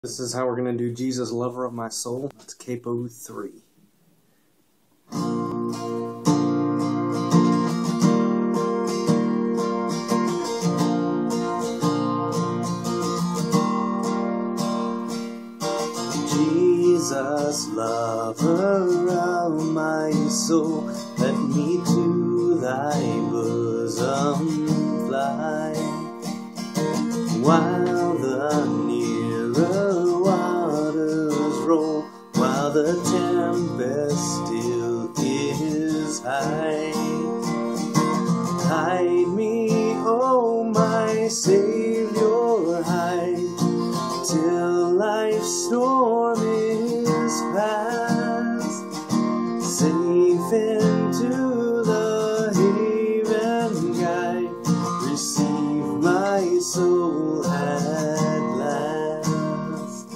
This is how we're going to do Jesus, Lover of My Soul. That's Capo 3. Jesus, lover of my soul, let me to thy bosom fly, while the nearer waters roll, while the tempest still is high. Hide me, oh my Savior, hide, till life's storm is past, safe into the haven guide, receive my soul at last.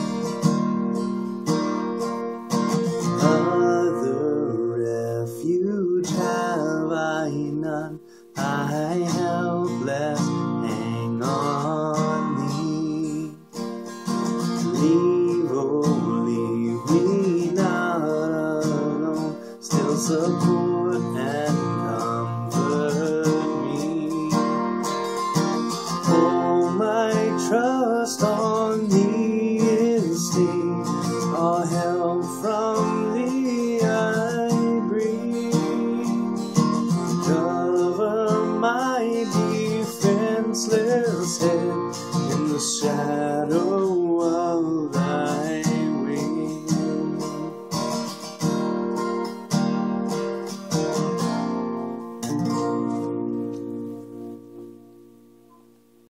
Other refuge have I none, I helpless hang on thee. Leave, oh leave me not alone, still support and comfort me. Oh, my trust on thee is stayed, all help from thee I bring. Cover my defenseless head in the shadow